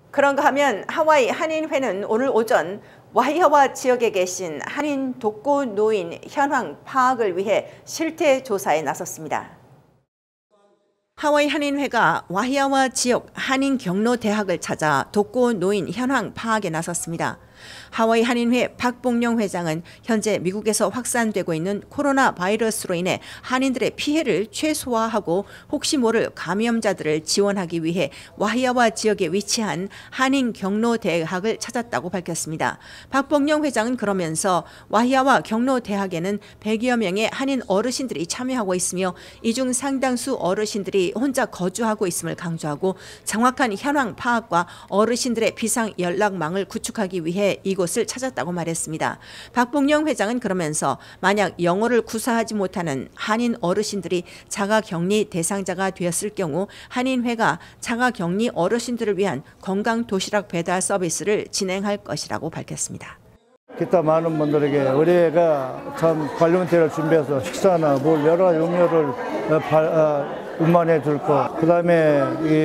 그런가 하면 하와이 한인회는 오늘 오전 와이하와 지역에 계신 한인 독거 노인 현황 파악을 위해 실태 조사에 나섰습니다. 하와이 한인회가 와이하와 지역 한인 경로 대학을 찾아 독거 노인 현황 파악에 나섰습니다. 하와이 한인회 박봉룡 회장은 현재 미국에서 확산되고 있는 코로나 바이러스로 인해 한인들의 피해를 최소화하고 혹시 모를 감염자들을 지원하기 위해 와이하와 지역에 위치한 한인 경로 대학을 찾았다고 밝혔습니다. 박봉룡 회장은 그러면서 와이하와 경로 대학에는 100여 명의 한인 어르신들이 참여하고 있으며 이 중 상당수 어르신들이 혼자 거주하고 있음을 강조하고 정확한 현황 파악과 어르신들의 비상 연락망을 구축하기 위해 이곳을 찾았다고 말했습니다. 박봉룡 회장은 그러면서 만약 영어를 구사하지 못하는 한인 어르신들이 자가격리 대상자가 되었을 경우 한인회가 자가격리 어르신들을 위한 건강 도시락 배달 서비스를 진행할 것이라고 밝혔습니다. 기타 많은 분들에게 의뢰가 참 관련대를 준비해서 식사나 물 여러 가지 음료를 운반해 줄 거. 그다음에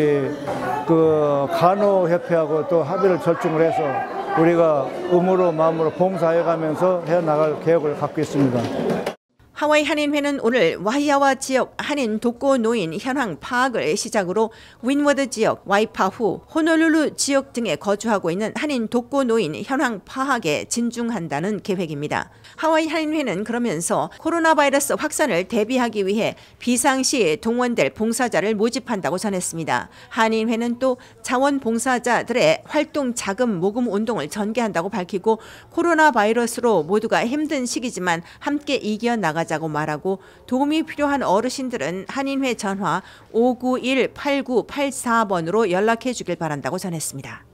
그 간호협회하고 또 합의를 절충을 해서 우리가 의무로 마음으로 봉사해 가면서 해 나갈 계획을 갖고 있습니다. 하와이 한인회는 오늘 와이하와 지역 한인 독거 노인 현황 파악을 시작으로 윈워드 지역, 와이파후, 호놀룰루 지역 등에 거주하고 있는 한인 독거 노인 현황 파악에 진중한다는 계획입니다. 하와이 한인회는 그러면서 코로나 바이러스 확산을 대비하기 위해 비상시에 동원될 봉사자를 모집한다고 전했습니다. 한인회는 또 자원봉사자들의 활동 자금 모금 운동을 전개한다고 밝히고 코로나 바이러스로 모두가 힘든 시기지만 함께 이겨나가자고 말하고 도움이 필요한 어르신들은 한인회 전화 591-8984번으로 연락해 주길 바란다고 전했습니다.